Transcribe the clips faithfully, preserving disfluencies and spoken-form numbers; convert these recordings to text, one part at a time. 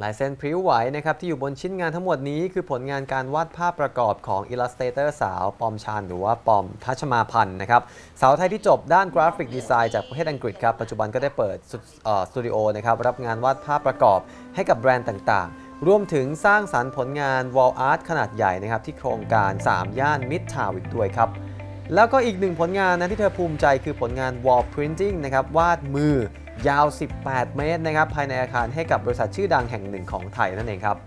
ลายเส้นพริ้วไหวนะครับที่อยู่บนชิ้นงานทั้งหมดนี้คือผลงานการวาดภาพประกอบของอิลลัสเตเตอร์สาวปอมชานหรือว่าปอมทัชมาพันธ์นะครับสาวไทยที่จบด้านกราฟิกดีไซน์จากประเทศอังกฤษครับปัจจุบันก็ได้เปิดสตูดิโอนะครับรับงานวาดภาพประกอบให้กับแบรนด์ต่างๆรวมถึงสร้างสรรค์ผลงานวอลอาร์ตขนาดใหญ่นะครับที่โครงการสามย่านมิดทาวน์อีกด้วยครับแล้วก็อีกหนึ่งผลงานนะที่เธอภูมิใจคือผลงาน Wall Printing นะครับวาดมือยาว สิบแปด เมตรนะครับภายในอาคารให้กับบริษัทชื่อดังแห่งหนึ่งของไทยนั่นเองครับ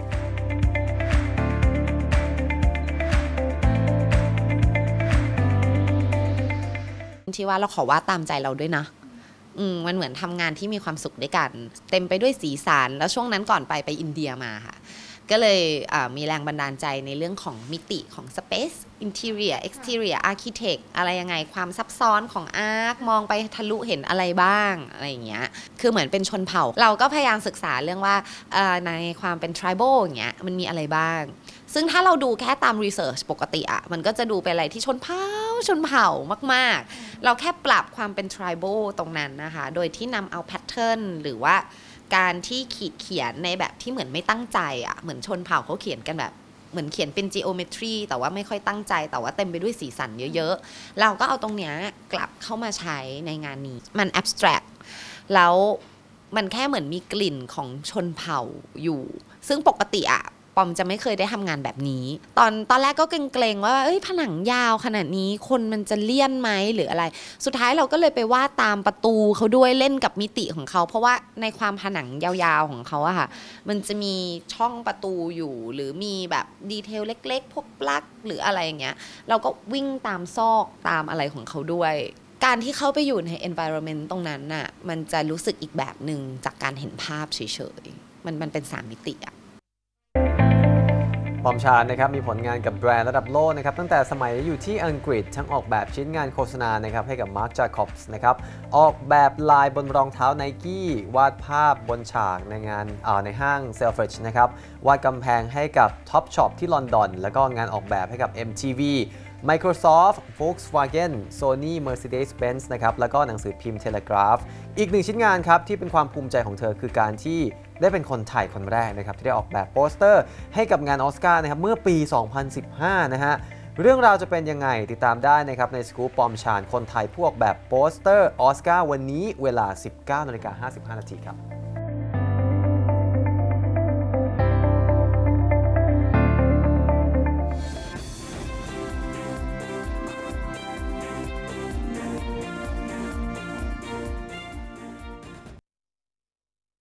ที่ว่าเราขอวาดตามใจเราด้วยนะอืมมันเหมือนทำงานที่มีความสุขด้วยกันเต็มไปด้วยสีสันแล้วช่วงนั้นก่อนไปไปอินเดียมาค่ะก็เลยมีแรงบันดาลใจในเรื่องของมิติของ Space Interior Exterior Architect อะไรยังไงความซับซ้อนของอาร์คมองไปทะลุเห็นอะไรบ้างอะไรอย่างเงี้ยคือเหมือนเป็นชนเผ่าเราก็พยายามศึกษาเรื่องว่าในความเป็น tribal อย่างเงี้ยมันมีอะไรบ้างซึ่งถ้าเราดูแค่ตาม research ปกติอะมันก็จะดูเป็นอะไรที่ชนเผ่าชนเผ่ามากๆเราแค่ปรับความเป็น tribal ตรงนั้นนะคะโดยที่นำเอา pattern หรือว่าการที่ขีดเขียนในแบบที่เหมือนไม่ตั้งใจอ่ะเหมือนชนเผ่าเขาเขียนกันแบบเหมือนเขียนเป็น geometry แต่ว่าไม่ค่อยตั้งใจแต่ว่าเต็มไปด้วยสีสันเยอะๆเราก็เอาตรงเนี้ยกลับเข้ามาใช้ในงานนี้มัน abstract แล้วมันแค่เหมือนมีกลิ่นของชนเผ่าอยู่ซึ่งปกติอะปอมจะไม่เคยได้ทำงานแบบนี้ตอนตอนแรกก็เกรงๆว่าเอ้ยผนังยาวขนาดนี้คนมันจะเลี่ยนไหมหรืออะไรสุดท้ายเราก็เลยไปวาดตามประตูเขาด้วยเล่นกับมิติของเขาเพราะว่าในความผนังยาวๆของเขาอะค่ะมันจะมีช่องประตูอยู่หรือมีแบบดีเทลเล็กๆพวกปลั๊กหรืออะไรอย่างเงี้ยเราก็วิ่งตามซอกตามอะไรของเขาด้วยการที่เข้าไปอยู่ใน environment ตรงนั้นน่ะมันจะรู้สึกอีกแบบหนึ่งจากการเห็นภาพเฉยๆมันมันเป็นสามมิติอะปอมชานนะครับมีผลงานกับแบรนด์ระดับโลกนะครับตั้งแต่สมัยอยู่ที่อังกฤษทั้งออกแบบชิ้นงานโฆษณานะครับให้กับ Marc Jacobs นะครับออกแบบลายบนรองเท้า Nike วาดภาพบนฉากในงานในห้าง Selfridges นะครับวาดกำแพงให้กับ Topshop ที่ลอนดอนแล้วก็งานออกแบบให้กับ เอ็ม ที วี Microsoft Volkswagen Sony Mercedes-Benz นะครับแล้วก็หนังสือพิมพ์ Telegraph อีกหนึ่งชิ้นงานครับที่เป็นความภูมิใจของเธอคือการที่ได้เป็นคนไทยคนแรกนะครับที่ได้ออกแบบโปสเตอร์ให้กับงานออสการ์นะครับเมื่อปี สองพันสิบห้า นะฮะเรื่องราวจะเป็นยังไงติดตามได้นะครับในสกู๊ปปอมชานคนไทยผู้ออกแบบโปสเตอร์ออสการ์วันนี้เวลา สิบเก้านาฬิกาห้าสิบห้านาทีครับ